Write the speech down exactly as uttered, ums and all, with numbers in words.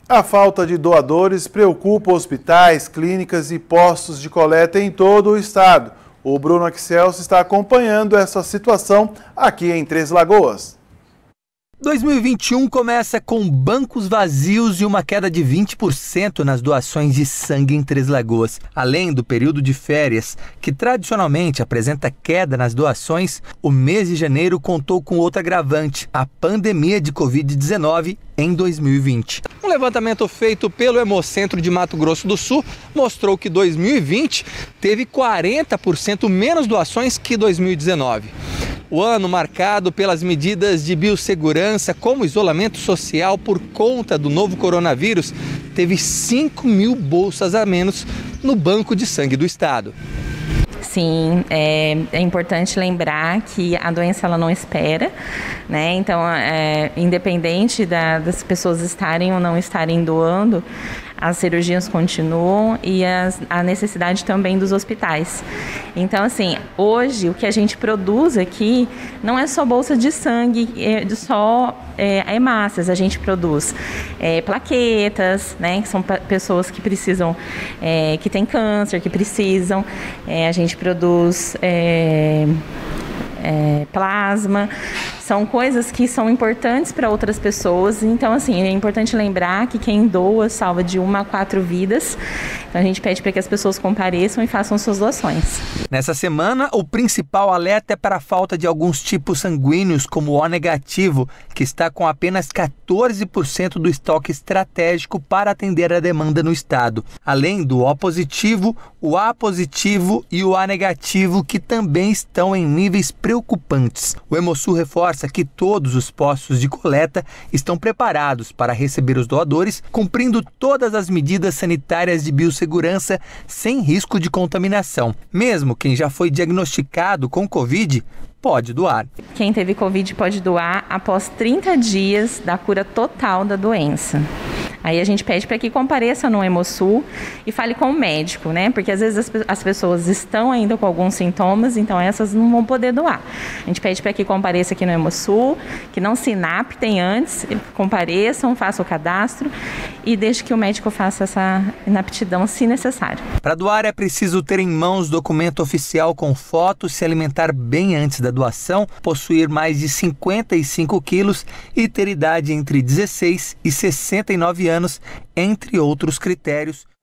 A falta de doadores preocupa hospitais, clínicas e postos de coleta em todo o estado. O Bruno Axelso está acompanhando essa situação aqui em Três Lagoas. dois mil e vinte e um começa com bancos vazios e uma queda de vinte por cento nas doações de sangue em Três Lagoas. Além do período de férias, que tradicionalmente apresenta queda nas doações, o mês de janeiro contou com outro agravante, a pandemia de covid dezenove em dois mil e vinte. Um levantamento feito pelo Hemocentro de Mato Grosso do Sul mostrou que dois mil e vinte teve quarenta por cento menos doações que dois mil e dezenove. O ano marcado pelas medidas de biossegurança, como isolamento social por conta do novo coronavírus, teve cinco mil bolsas a menos no banco de sangue do estado. Sim, é, é importante lembrar que a doença ela não espera, né? Então, é, independente da, das pessoas estarem ou não estarem doando, as cirurgias continuam e as, a necessidade também dos hospitais. Então, assim, hoje o que a gente produz aqui não é só bolsa de sangue, é só é, hemácias, a gente produz é, plaquetas, né, que são pessoas que precisam, é, que têm câncer, que precisam, é, a gente produz é, é, plasma. São coisas que são importantes para outras pessoas. Então, assim, é importante lembrar que quem doa salva de uma a quatro vidas. Então, a gente pede para que as pessoas compareçam e façam suas doações. Nessa semana, o principal alerta é para a falta de alguns tipos sanguíneos, como o O negativo, que está com apenas quatorze por cento do estoque estratégico para atender a demanda no estado. Além do O positivo, o A positivo e o A negativo, que também estão em níveis preocupantes. O Hemosul reforça que todos os postos de coleta estão preparados para receber os doadores, cumprindo todas as medidas sanitárias de biossegurança sem risco de contaminação. Mesmo quem já foi diagnosticado com Covid pode doar. Quem teve Covid pode doar após trinta dias da cura total da doença. Aí a gente pede para que compareça no Hemosul e fale com o médico, né? Porque às vezes as, as pessoas estão ainda com alguns sintomas, então essas não vão poder doar. A gente pede para que compareça aqui no Hemosul, que não se inaptem antes, compareçam, façam o cadastro e deixe que o médico faça essa inaptidão se necessário. Para doar é preciso ter em mãos documento oficial com foto, se alimentar bem antes da doação, possuir mais de cinquenta e cinco quilos e ter idade entre dezesseis e sessenta e nove anos, entre outros critérios.